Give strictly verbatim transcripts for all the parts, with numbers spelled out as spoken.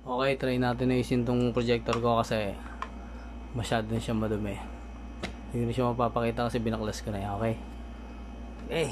Okay, try natin na isin tong projector ko kasi masyado na siya madumi. Hindi na siya mapapakita kasi binaklas ko na yan. Okay? Okay.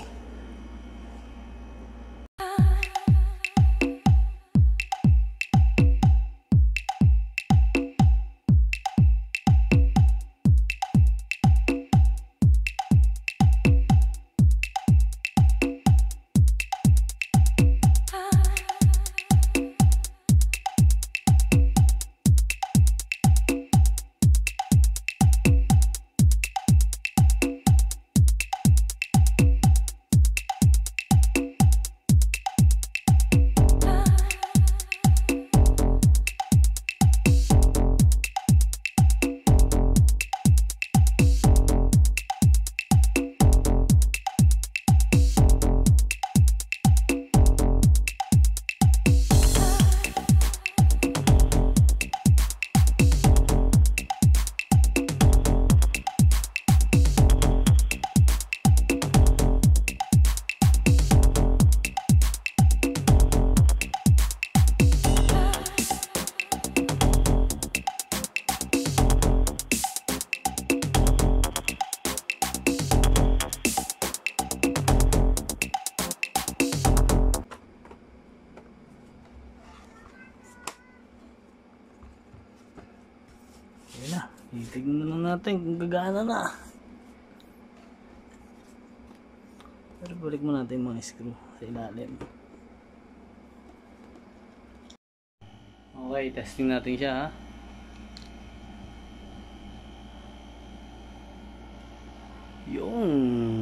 Ayan na, titignan na natin kung gagana na. Pero balik mo natin yung mga screw sa ilalim. Okay, testing natin siya ha. Yung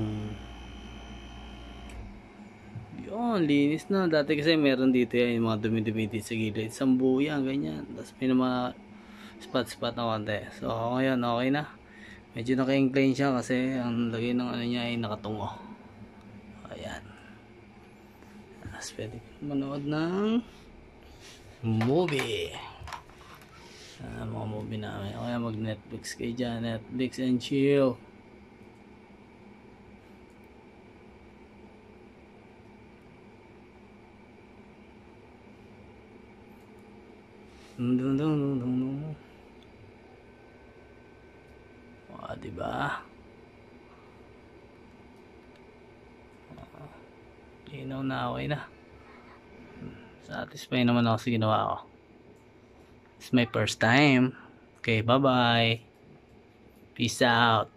Yun, linis na. Dati kasi meron dito yan, yung mga dumi-dumi dito sa gilid. Sambu yan, ganyan. Tapos may mga spot-spot na konti. So ngayon okay na. Medyo naka-incline siya kasi ang lagay ng ano niya ay nakatungo. Ayan. Tapos pwede manood ng movie. Ah, mga movie namin. Kaya mag Netflix kayo dyan. Netflix and chill. Dun dun dun dun dun dun. Ah, diba? Ah, linaw na, okay na. Satisfy naman ako sa ginawa ko. It's my first time. Okay, bye bye. Peace out.